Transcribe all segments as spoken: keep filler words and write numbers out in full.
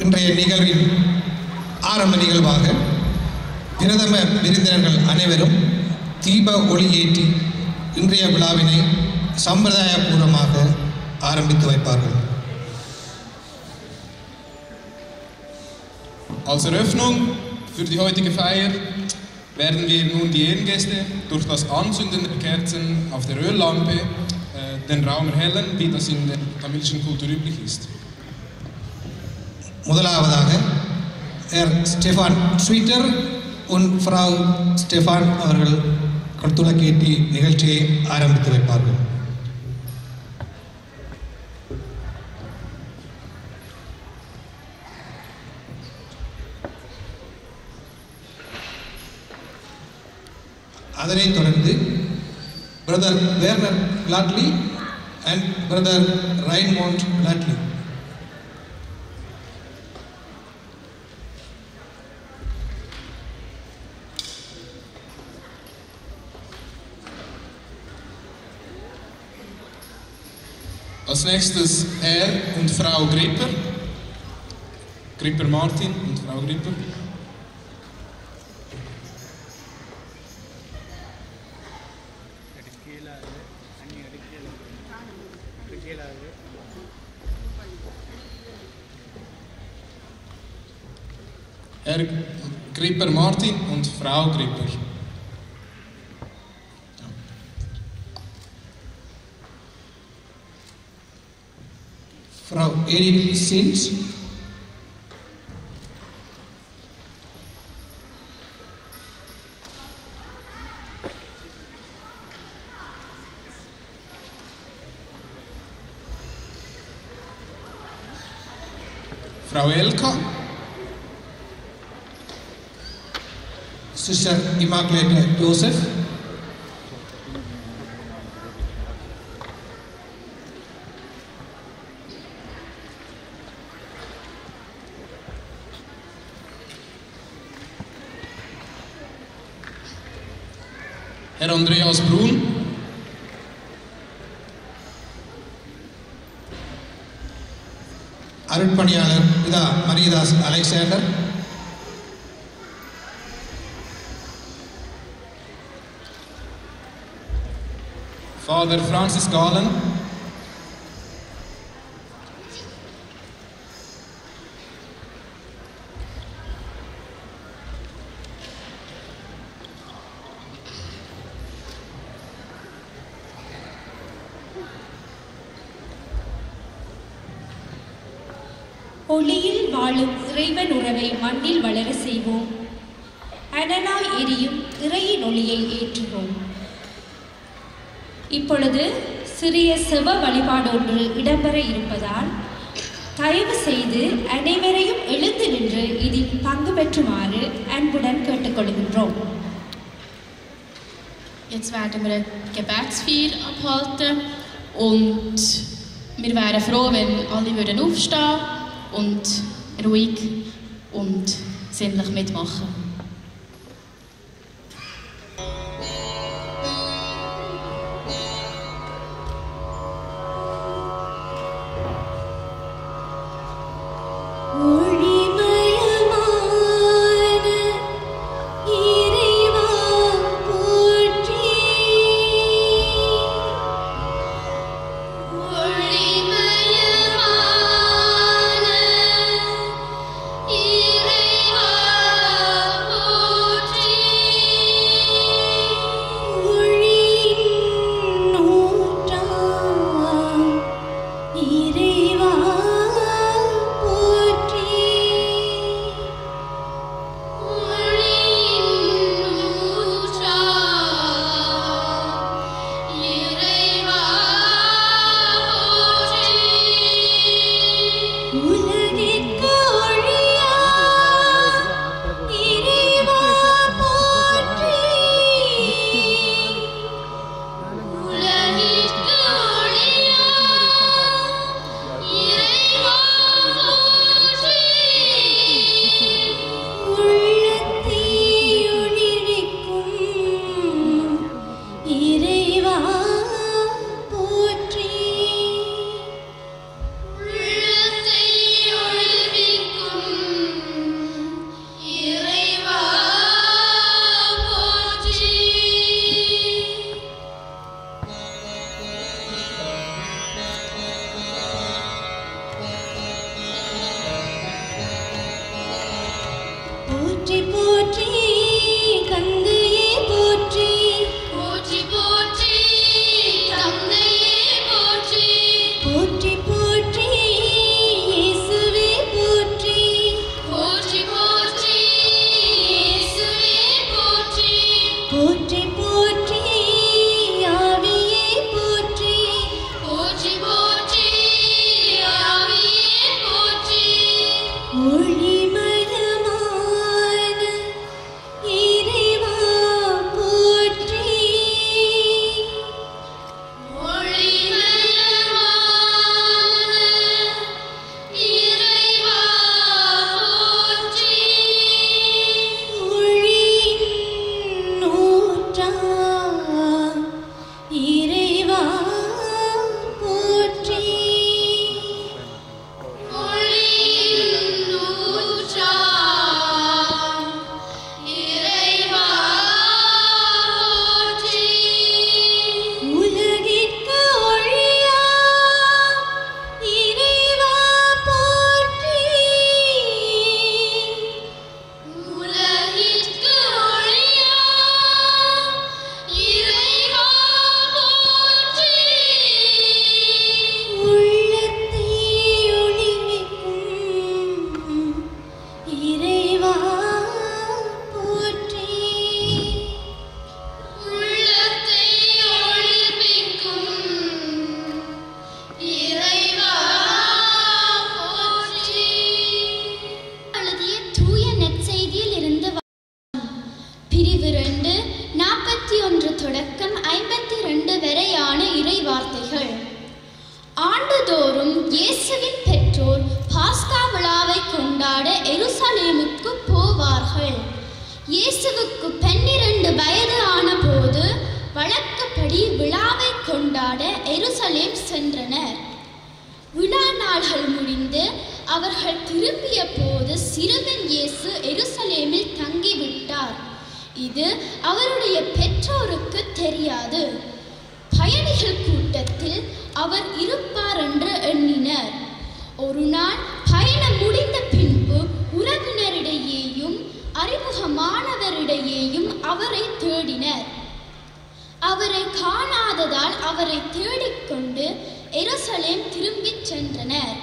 இன்றைய நிகழ்வின் ஆரம்ப நிகழ்வாக பிரதம விருந்தினர்கள் அனைவரும் தீப ஒளி ஏற்றி இன்றைய விழாவினை சம்பிரதாயபூர்வமாக ஆரம்பித்து வைப்பார்கள். Als Eröffnung für die heutige Feier werden wir nun die Ehrengäste durch das Anzünden der Kerzen auf der Öllampe äh, den Raum erhellen, wie das in der tamilischen Kultur üblich ist. முதலாவதாக Herr Stefan Schwitter und Frau Stefan அவர்கள் கருத்துலக்கேற்றி நிகழ்ச்சியை ஆரம்பித்து வைப்பார்கள். அதனைத் தொடர்ந்து brother Werner Ladley and brother Raimund Ladley Als nächstes Herr und Frau Gripper, Gripper Martin und Frau Gripper. Herr Gripper Martin und Frau Gripper. Frau Edith Sins, Frau Elka, Sister Immaculate Joseph, Herr Andreas Brun, அருட்பணியாளர் பிதா Mariyadas Alexander, Father Francis Galen, ஒளியில் வாழும் இறைவன் உறவை மண்ணில் வளர செய்வோம். அனலாய் எரியும் இறையின் ஒளியை ஏற்றுவோம். இப்பொழுது சிறிய செப வழிபாடு ஒன்று இடம்பெற இருப்பதால் தயவு செய்து அனைவரையும் எழுந்து நின்று இதில் பங்கு பெற்றுமாறு அன்புடன் கேட்டுக்கொள்கின்றோம். Jetzt werden wir eine Gebetsfeier abhalten und wir wären froh, wenn alle würden aufstehen und ruhig und sinnlich mitmachen. Yeah. எருசலேமுக்கு போவார்கள். இயேசுவுக்கு பன்னிரண்டு வயது ஆன போது வழக்கப்படி விழாவை கொண்டாட எருசலேம் சென்றனர். விழா நாள்கள் முடிந்து அவர்கள் திரும்பிய போது சிறுவன் இயேசு எருசலேமில் தங்கிவிட்டார். இது அவருடைய பெற்றோருக்கு தெரியாது. பயணிகள் கூட்டத்தில் அவர் இருப்பார் என்று எண்ணினர். ஒரு நாள் பயணம் முடிந்த பின்பு உறவினரிடையேயும் அறிமுகமானவரிடையேயும் அவரை தேடினர். அவரை காணாததால் அவரை தேடிக்கொண்டு எருசலேம் திரும்பிச் சென்றனர்.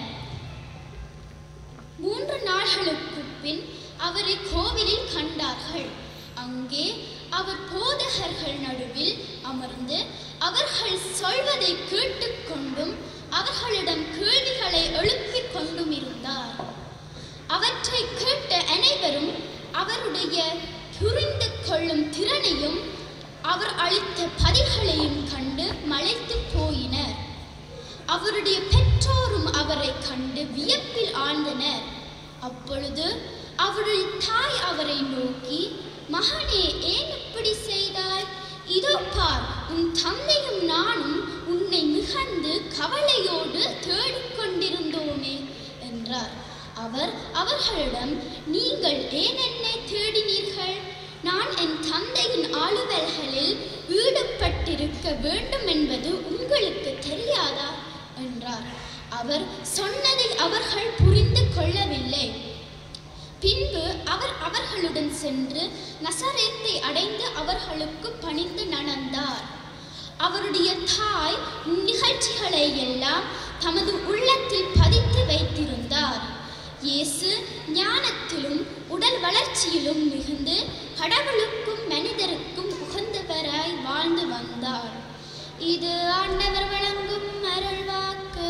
மூன்று நாட்களுக்கு பின் அவரை கோவிலில் கண்டார்கள். அங்கே அவர் போதகர்கள் நடுவில் அமர்ந்து அவர்கள் சொல்வதை கேட்டுக்கொண்டும் அவர்களிடம் கேள்விகளை எழுப்பிக் கொண்டும் இருந்தார். அவற்றை கேட்ட அனைவரும் அவருடைய புரிந்து கொள்ளும் திறனையும் அவர் அளித்த பதில்களையும் கண்டு மலைத்து போயினர். அவருடைய பெற்றோரும் அவரை கண்டு வியப்பில் ஆழ்ந்தனர். அப்பொழுது அவருடைய தாய் அவரை நோக்கி, மகனே, ஏன் இப்படி செய்தாய்? இதோ பார், உன் தந்தையும் நானும் உன்னை மிகுந்து கவலையோடு தேடிக்கொண்டிருந்தோமே என்றார். அவர் அவர்களிடம், நீங்கள் ஏன் என்னை தேடினீர்கள்? நான் என் தந்தையின் ஆளுவல்களில் ஈடுபட்டிருக்க வேண்டும் என்பது உங்களுக்கு தெரியாதா என்றார். அவர் சொன்னதை அவர்கள் புரிந்து கொள்ளவில்லை. பின்பு அவர் அவர்களுடன் சென்று நசரேத்தை அடைந்து அவர்களுக்கு பணிந்து நடந்தார். அவருடைய தாய் நிகழ்ச்சிகளை எல்லாம் தமது உள்ளத்தில் பதித்து வைத்திருந்தார். இயேசு ஞானத்திலும் உடல் வளர்ச்சியிலும் மிகுந்து கடவுளுக்கும் மனிதருக்கும் உகந்தவராய் வாழ்ந்து வந்தார். இது ஆண்டவர் வழங்கும் அருள்வாக்கு.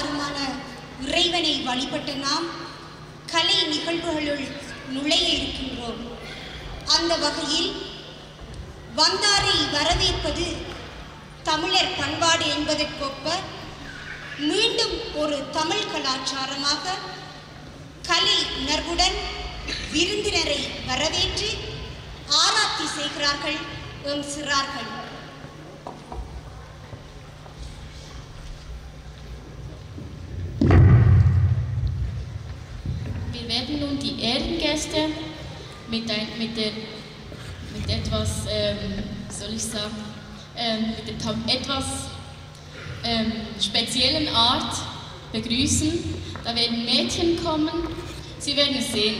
எல்லாருமான இறைவனை வழிபட்ட நாம் கலை நிகழ்வுகளுள் நுழைய இருக்கின்றோம். அந்த வகையில் வந்தாரை வரவேற்பது தமிழர் பண்பாடு என்பதற்கொப்ப மீண்டும் ஒரு தமிழ் கலாச்சாரமாக கலை உணர்வுடன் விருந்தினரை வரவேற்று ஆராத்தி செய்கிறார்கள் எம் சிறார்கள். Wir werden nun die Ehrengäste mit, ein, mit, der, mit etwas, ähm, soll ich sagen, ähm, mit der etwas ähm, speziellen Art begrüßen. Da werden Mädchen kommen, Sie werden es sehen.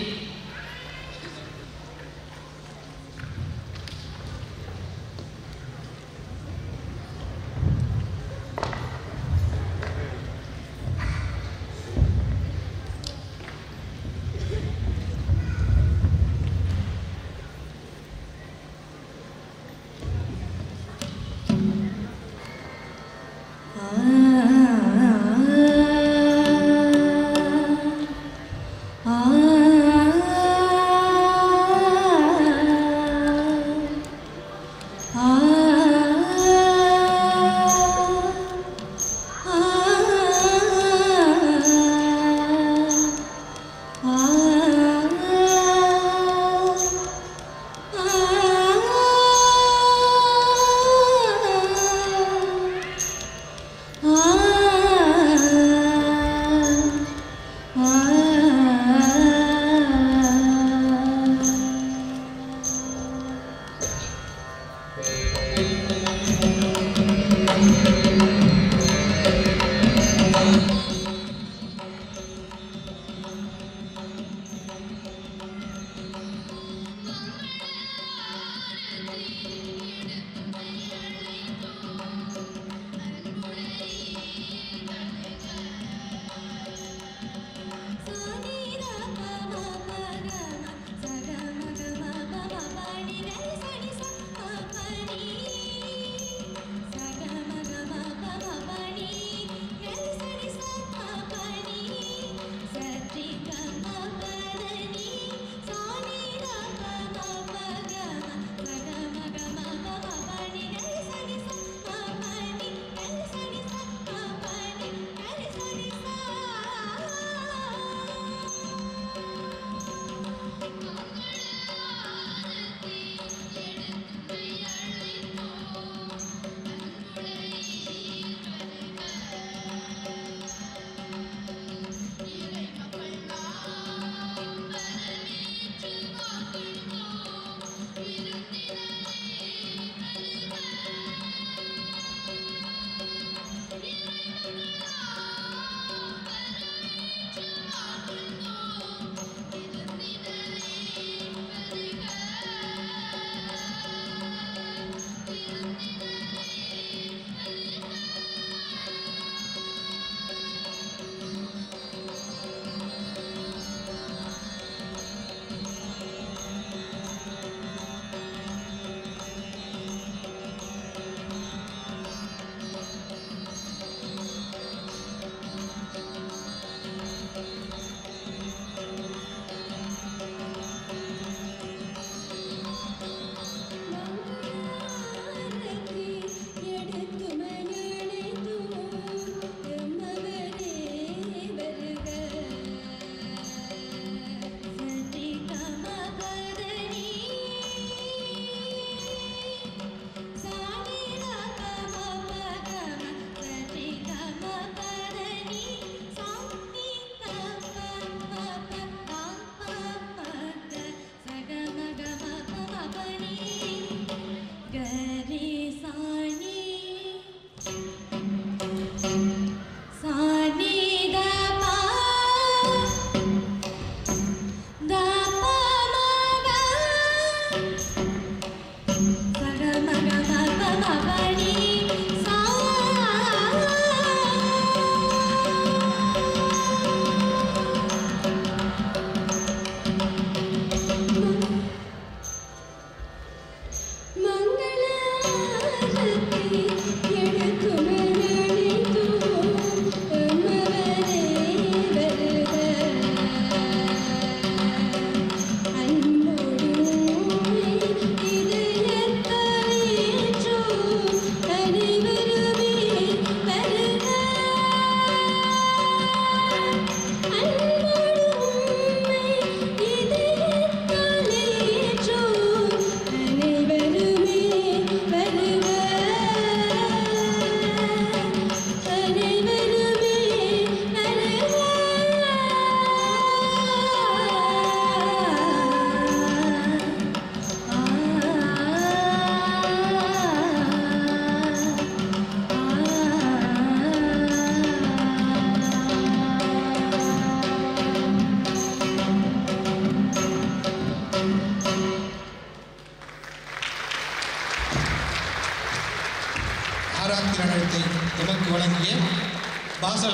Ah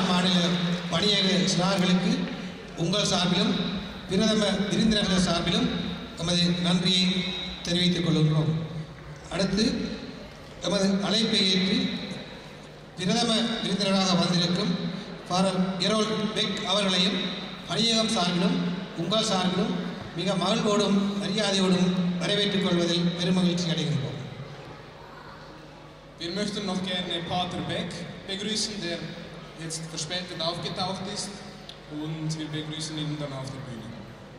மாநில பணியக சிறார்களுக்கு உங்கள் சார்பிலும் பிரதம விருந்தினர்கள் சார்பிலும் எமது நன்றியை தெரிவித்துக் கொள்கிறோம். அடுத்து எமது அழைப்பை ஏற்று பிரதம விருந்தினராக வந்திருக்கும் ஃபாரல் எரோல் பெக் அவர்களையும் பணியகம் சார்பிலும் உங்கள் சார்பிலும் மிக மகிழ்வோடும் மரியாதையோடும் வரவேற்றுக் கொள்வதில் பெருமகிழ்ச்சி அடைகின்றோம். Wir möchten noch gerne Pater Beck begrüßen, der jetzt verspätet aufgetaucht ist, und wir begrüßen ihn dann auf der Bühne.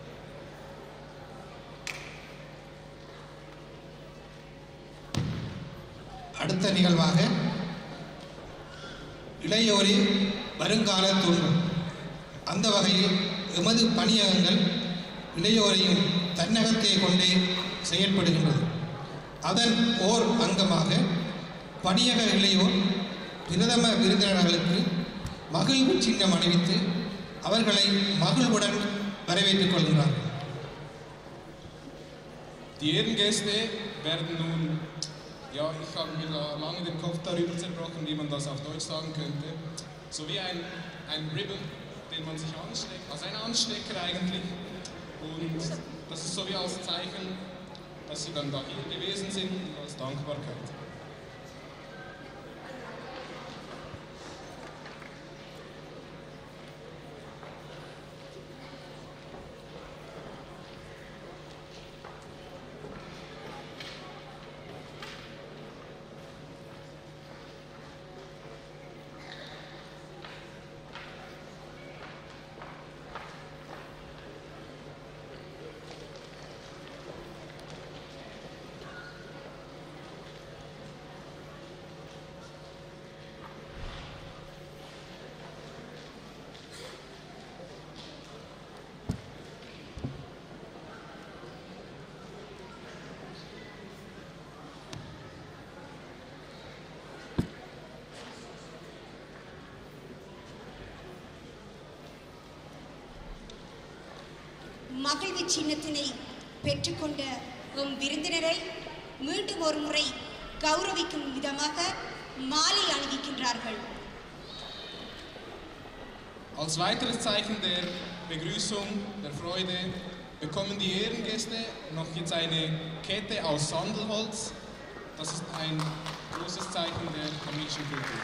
அடுத்த நிகழ்வாக இளையோரே வருங்கால தூண்கள். அந்த வகையில் எமது பணியகங்கள் இளையோரையும் தன்னகத்தை கொண்டே செயல்படுகின்றது. அதன் ஓர் அங்கமாக பணியக இளையோர் பிரதம விருந்தினர்களுக்கு மகிழ்வு சின்னம் அணிவித்து அவர்களை மகிழ்வுடன் வரவேற்றுக் கொள்கிறார்கள். Die Ehrengäste werden nun, ja, ich habe mir da lange den Kopf darüber zerbrochen, wie man das auf Deutsch sagen könnte, so wie ein, ein Ribbon, den man sich ansteckt, also ein Anstecker eigentlich, und das ist so wie als Zeichen, dass sie dann da hier gewesen sind und als Dankbarkeit. மகிழ்வு சின்னத்தினை பெற்றுக்கொண்ட உம் விருந்தினரை மீண்டும் ஒரு முறை கௌரவிக்கும் விதமாக மாலை அணிவிக்கின்றார்கள். Als weiteres Zeichen der Begrüßung, der Freude, bekommen die Ehrengäste noch jetzt eine Kette aus Sandelholz. Das ist ein großes Zeichen der tamilischen Kultur.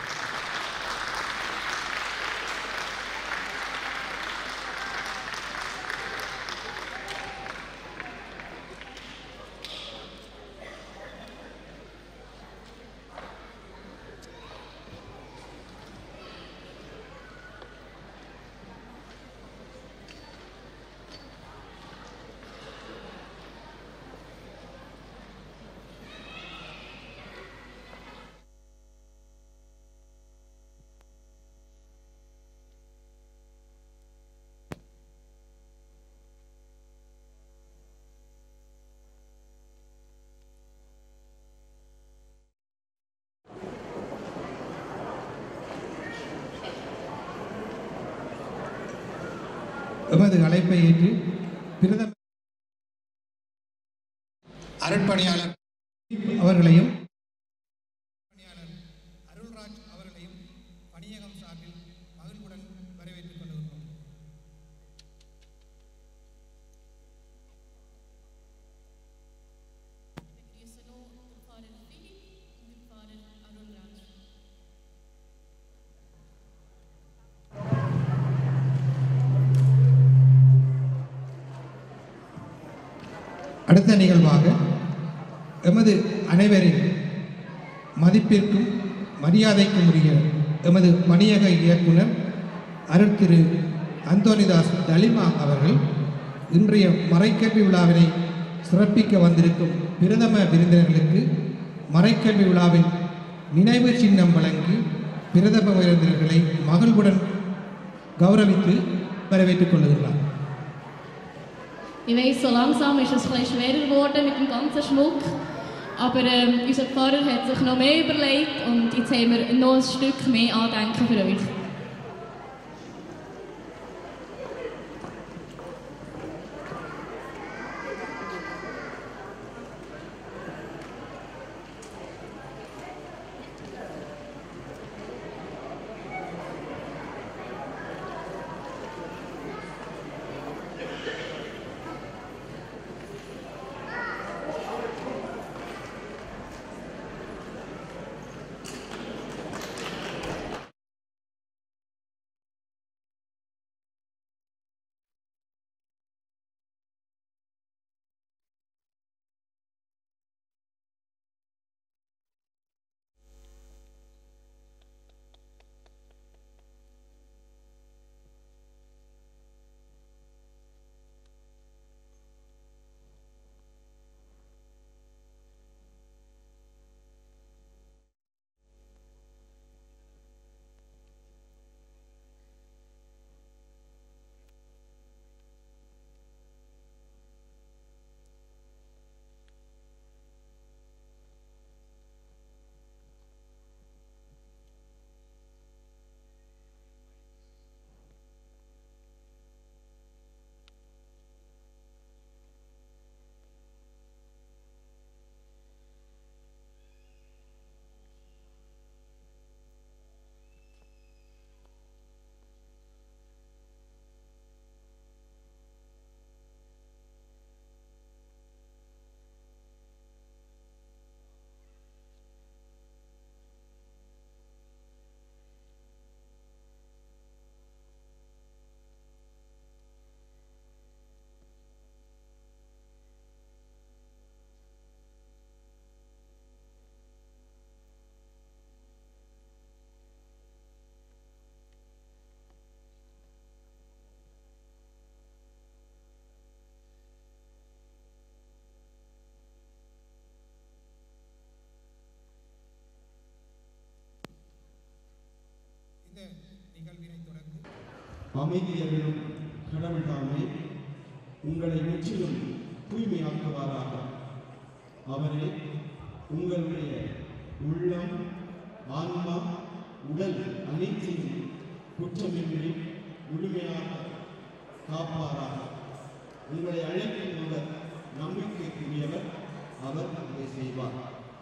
எமது அழைப்பை ஏற்று பிரதம அருட்பணியாளர் அவர்களையும் பணியாளர் அருள்ராஜ் அவர்களையும் பணியகம் சார்பில் மகிழ்வுடன் வரவேற்றுக் கொள்கிறோம். அடுத்த நிகழ்வாக எமது அனைவரின் மதிப்பிற்கும் மரியாதைக்கும் உரிய எமது பணியக இயக்குனர் அருள் திரு அந்தோனிதாஸ் தலிமா அவர்கள் இன்றைய மறைக்கல்வி விழாவினை சிறப்பிக்க வந்திருக்கும் பிரதம விருந்தினர்களுக்கு மறைக்கல்வி விழாவின் நினைவு சின்னம் வழங்கி பிரதம விருந்தினர்களை மகிழ்வுடன் கௌரவித்து வரவேற்றுக் கொள்கிறார். Ich weiss, so langsam ist es ein bisschen schwerer geworden mit dem ganzen Schmuck, aber ähm, unser Pfarrer hat sich noch mehr überlegt und jetzt haben wir noch ein Stück mehr Andenken für euch. அமைதியர்களும் கடவுள் தாமே உங்களை முற்றிலும் தூய்மையாக்குவாராக. அவரே உங்களுடைய உள்ளம், ஆன்மா, உடல் அனைத்தையும் குற்றமின்றி முழுமையாக காப்பாராக. உங்களை அழைக்கும் அவர் நம்பிக்கைக்குரியவர், அவர் அதை செய்வார்.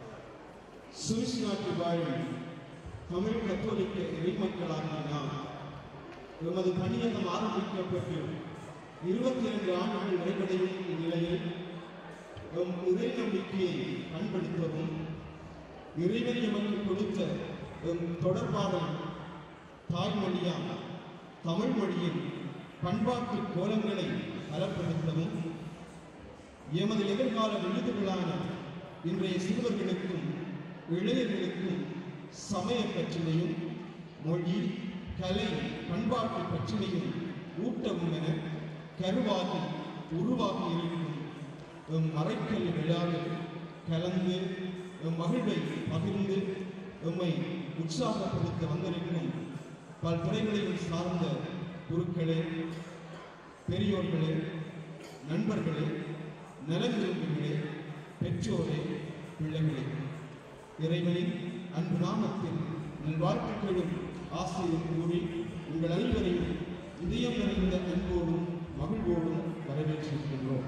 சுவிஸ் நாட்டில் வாழும் தமிழ் கத்தோலிக்க இறைமக்களாகிய நாம் எமது பணியகம் ஆரம்பிக்கப்பட்டு இருபத்தி இரண்டு ஆண்டுகள் நிறைவடையும் இந்நிலையில் எம் இறை நம்பிக்கையை பண்படுத்தவும் இறைவன் எமக்கு கொடுத்த எம் தொடர்பாடல் தாய்மொழியாம் தமிழ் மொழியின் பண்பாட்டு கோலங்களை பலப்படுத்தவும் எமது எதிர்கால விருதுகளான இன்றைய சிறுவர்களுக்கும் இளைஞர்களுக்கும் சமய பற்றினையும் மொழி, கலை, பண்பாட்டு பற்றினையும் ஊட்டவும் என கருவாகி உருவாகி இருக்கும் எம் மறைக்கல் விழாவில் கலந்து எம் மகிழ்வை பகிர்ந்து எம்மை உற்சாகப்படுத்த வந்திருக்கும் பல்துறைகளையும் சார்ந்த குருக்களே, பெரியோர்களே, நண்பர்களே, நலன் விரும்புகளே, பெற்றோரே, பிள்ளைகளே, இறைவனின் அன்பு நாமத்தில் நல்வாழ்த்துக்களும் ஆசையும் கூறி உங்கள் அனைவரையும் இதயம் நிறைந்த அன்போடும் மகிழ்வோடும் வரவேற்றிருக்கின்றோம்.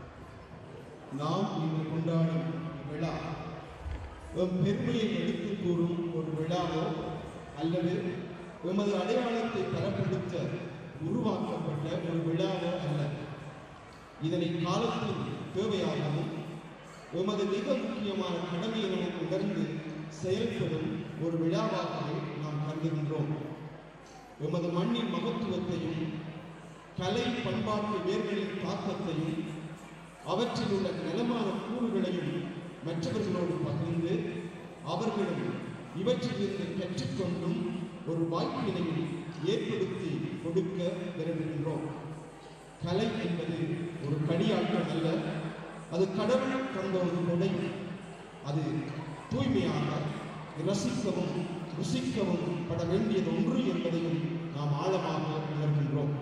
நாம் இன்று கொண்டாடும் விழா எம் பெருமையை எடுத்துக் கூறும் ஒரு விழாவோ அல்லது எமது அடையாளத்தை பலப்படுத்த உருவாக்கப்பட்ட ஒரு விழாவோ அல்ல. இதனை காலத்தின் தேவையாகவும் எமது மிக முக்கியமான கடமை என உணர்ந்து செயல்படும் ஒரு விழாவாகவே நாம் கருதுகின்றோம். எமது மண்ணின் மகத்துவத்தையும் கலை பண்பாட்டு வேர்களின் தாக்கத்தையும் அவற்றில் உள்ள நலமான கூறுகளையும் மற்றவர்களோடு பகிர்ந்து அவர்களும் இவற்றிலிருந்து கற்றுக்கொண்டும் ஒரு வாய்ப்பினையும் ஏற்படுத்தி கொடுக்க விரும்புகின்றோம். கலை என்பது ஒரு கடியாட்டம் அல்ல, அது கடவுள் தந்த ஒரு கொடை. அது தூய்மையாக ரசிக்கவும் ருசிக்கவும் பட வேண்டியது ஒன்று என்பதையும் நாம் ஆழமாக உணர்கின்றோம்.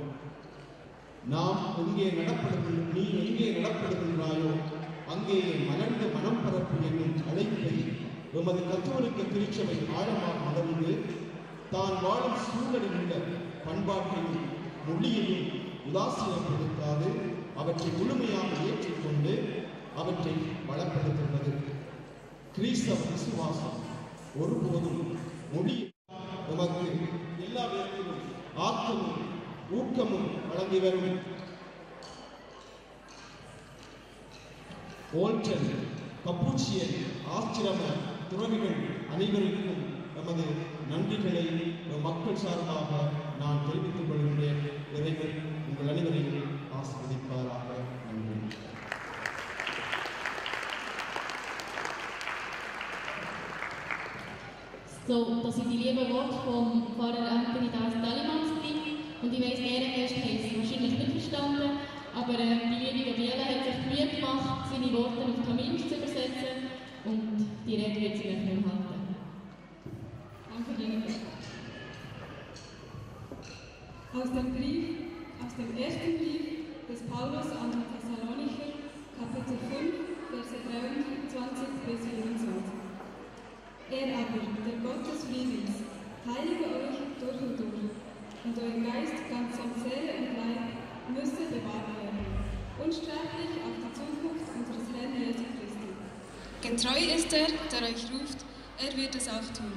நாம் எங்கே நடப்படுகின்ற நீ எங்கே நடப்படுகின்றாயோ அங்கேயே மலர்ந்து மனம் பரப்பு என்னும் அழைப்பை எமது கத்தோலிக்க திருச்சபை ஆழமாக உணர்ந்து தான் வாழும் சூழலில் உள்ள பண்பாட்டையும் மொழியையும் உதாசீனப்படுத்தாது அவற்றை முழுமையாக ஏற்றுக்கொண்டு அவற்றை வளப்படுத்துகிறது. கிறிஸ்தவ விசுவாசம் ஒருபோதும் மொழி நமக்கு எல்லா விதத்திலும் ஆக்கமும் ஊக்கமும் வழங்கி வரும். ஓல்டன் கப்பூச்சியன் ஆசிரம துறவிகள் அனைவருக்கும் நமது நன்றிகளை மக்கள் சார்பாக நான் தெரிவித்துக் கொள்கின்றேன். இறைவன் உங்கள் அனைவரையும் ஆசீர்வதிப்பாராக. நன்றி. So, das sind die lieben Worte vom Pfarrer Anthony Dallimanski und ich weiss, die Ehrengäste haben es wahrscheinlich nicht verstanden, aber äh, die liebe Gabriele hat sich Mühe gemacht, seine Worte auf Tamilisch zu übersetzen und die Rede wird sie nicht mehr halten. Danke dir. Aus dem Brief, aus dem ersten Brief des Paulus an die Thessalonicher, Kapitel fünf, Verse dreiundzwanzig bis vierundzwanzig. Er aber, der Gott des Friedens, heilige euch durch und durch, und euer Geist ganz samt Seele und Leib müsse bewahrt werden, unsterblich auf die Zukunft unseres Herrn Jesu Christi. Getreu ist er, der euch ruft, er wird es auch tun.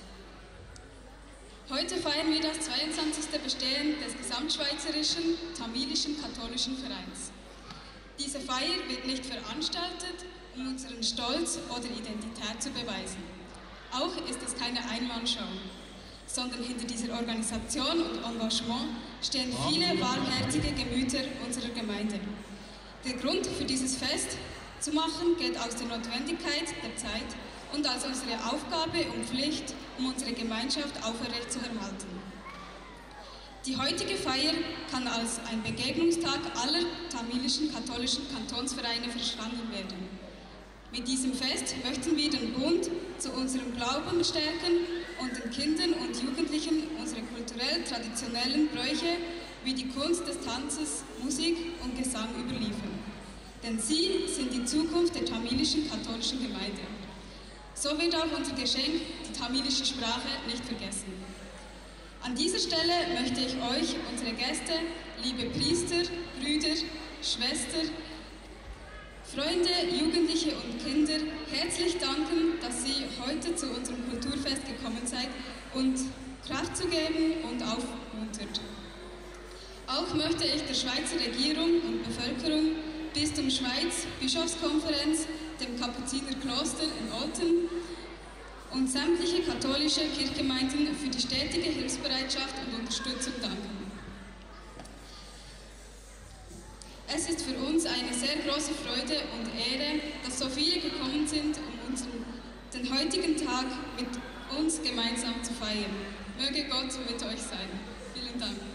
Heute feiern wir das zweiundzwanzigste Bestehen des gesamtschweizerischen tamilischen katholischen Vereins. Diese Feier wird nicht veranstaltet, um unseren Stolz oder Identität zu beweisen. Auch ist es keine Einmannschau, sondern hinter dieser Organisation und Engagement stehen viele wahrherzige Gemüter unserer Gemeinde. Der Grund für dieses Fest zu machen geht aus der Notwendigkeit der Zeit und als unsere Aufgabe und Pflicht, um unsere Gemeinschaft aufrecht zu erhalten. Die heutige Feier kann als ein Begegnungstag aller tamilischen katholischen Kantonsvereine verstanden werden. Mit diesem Fest möchten wir den Bund zu unserem Glauben stärken und den Kindern und Jugendlichen unsere kulturell traditionellen Bräuche wie die Kunst des Tanzes, Musik und Gesang überliefern. Denn sie sind die Zukunft der tamilischen katholischen Gemeinde. So wird auch unser Geschenk, die tamilische Sprache, nicht vergessen. An dieser Stelle möchte ich euch, unsere Gäste, liebe Priester, Brüder, Schwestern, Freunde, Jugendliche und Kinder herzlich danken, dass Sie heute zu unserem Kulturfest gekommen seid und Kraft zu geben und aufmuntert. Auch möchte ich der Schweizer Regierung und Bevölkerung, Bistum Schweiz, Bischofskonferenz, dem Kapuzinerkloster in Olten und sämtliche katholische Kirchgemeinden für die stetige Hilfsbereitschaft und Unterstützung danken. Es ist für uns eine sehr große Freude und Ehre, dass so viele gekommen sind, um unseren, den heutigen Tag mit uns gemeinsam zu feiern. Möge Gott mit euch sein. Vielen Dank.